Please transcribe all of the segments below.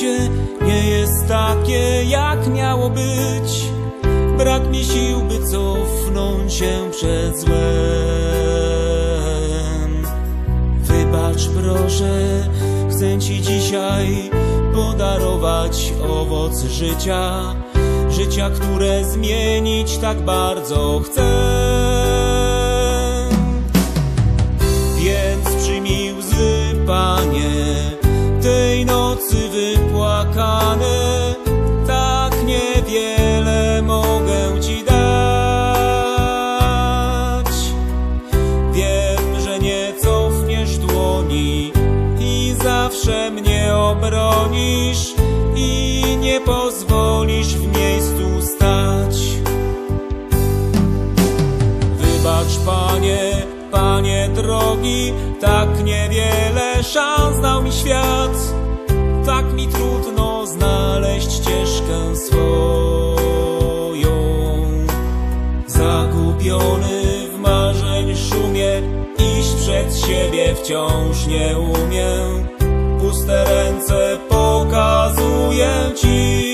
życie nie jest takie, jak miało być. Brak mi sił, by cofnąć się przed złem. Wybacz proszę, chcę Ci dzisiaj podarować owoc życia. Życia, które zmienić tak bardzo chcę. Więc przyjmij łzy, Panie, tej nocy wypłakane. Tak niewiele mogę Ci dać. Wiem, że nie cofniesz dłoni i zawsze mnie obronisz i nie pozwolisz w miejscu stać. Wybacz, Panie, Panie drogi, tak niewiele szans dał mi świat. Tak mi trudno znaleźć ścieżkę swoją. Zagubiony w marzeń szumie, iść przed siebie wciąż nie umiem. Puste ręce pokazuję Ci.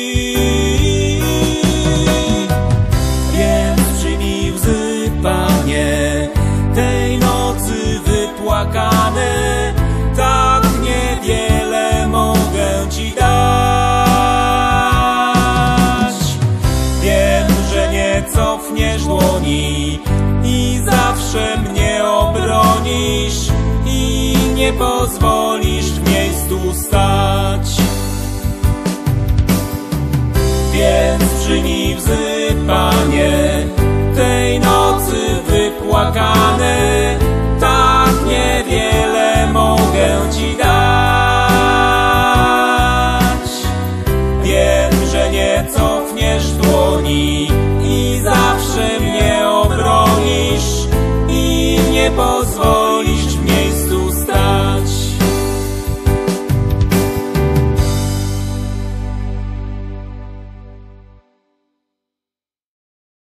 Więc przyjmij łzy, Panie, tej nocy wypłakane. Tak niewiele mogę Ci dać. Wiem, że nie cofniesz dłoni i zawsze mnie obronisz i nie pozwolisz w miejscu stać. Więc przyjmij łzy, Panie,